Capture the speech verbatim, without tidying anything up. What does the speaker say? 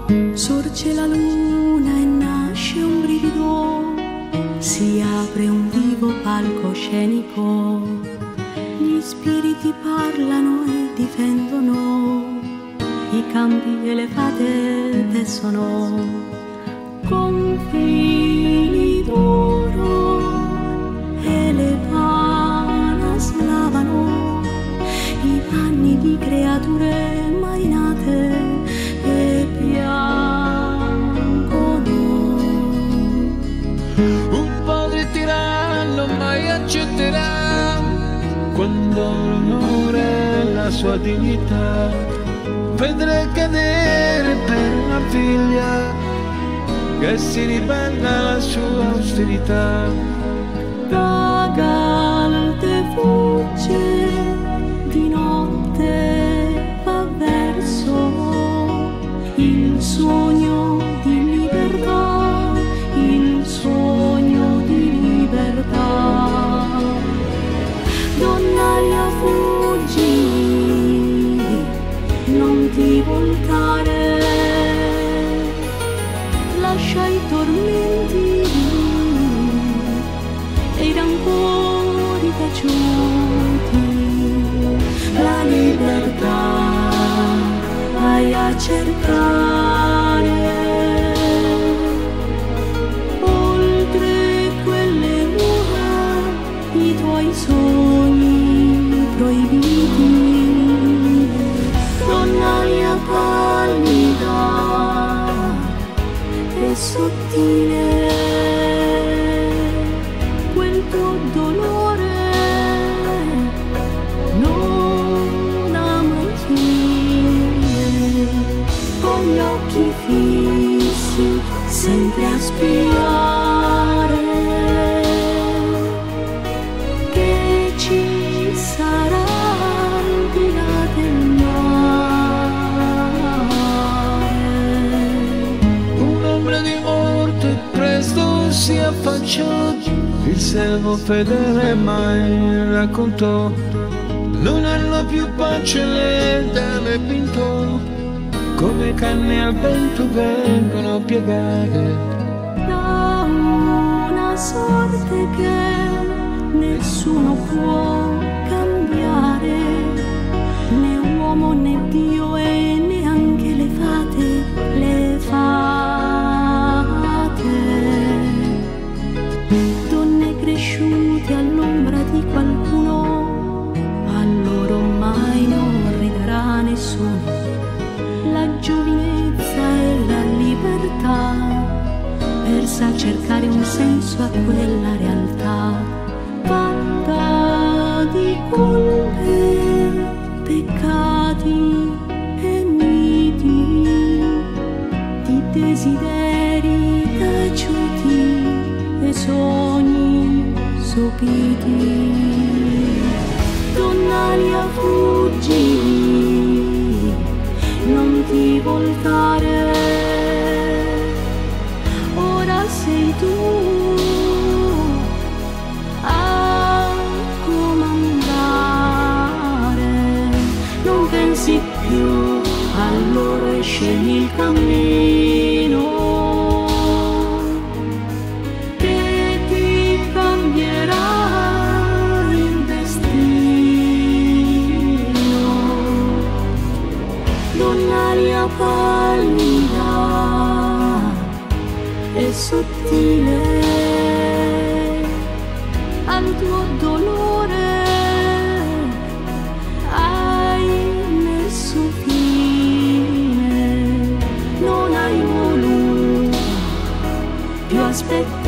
Sorge la luna e nasce un brivido, si apre un vivo palcoscenico, gli spiriti parlano e difendono, i campi e le fate tessono con fili d'oro e le panas lavano i panni di creature mai nate e piangono. Un padre tiranno mai accetterà, quando l'onore e la sua dignità vedrà cadere per una figlia che si ribella alla sua austerità. Da galte fugge, di notte va verso il sogno di libertà, il sogno di libertà. Donnaria fuggi, non ti voltare, lascia i tormenti e i rancori taciuti, la libertà vai a cercare oltre quelle mura, i tuoi sogni proibiti. Donnaria pallida e sottile, quel tuo dolore non ha mai fine, con gli occhi fissi sempre a spiare che ci sarà al di là del Un'ombra di morte presto si affacciò, il servo fedele mai raccontò, non hanno più pace le dame pintò, come canne al vento vengono piegate da una sorte che nessuno può cambiare, né uomo né Dio e neanche le fate, le fate. Donne cresciute all'ombra di qualcuno, a loro mai non riderà nessuno la giovinezza e la libertà, persa a cercare un senso a quella realtà fatta di colpe, peccati e miti, di desideri taciuti e sogni sopiti. Donnaria fuggi, non ti voltare, ora sei tu a comandare, non pensi più a loro e scegli il cammino che ti cambierà il destino. Donnaria pallida e sottile, al tuo dolore hai messo fine, non hai voluto più aspettare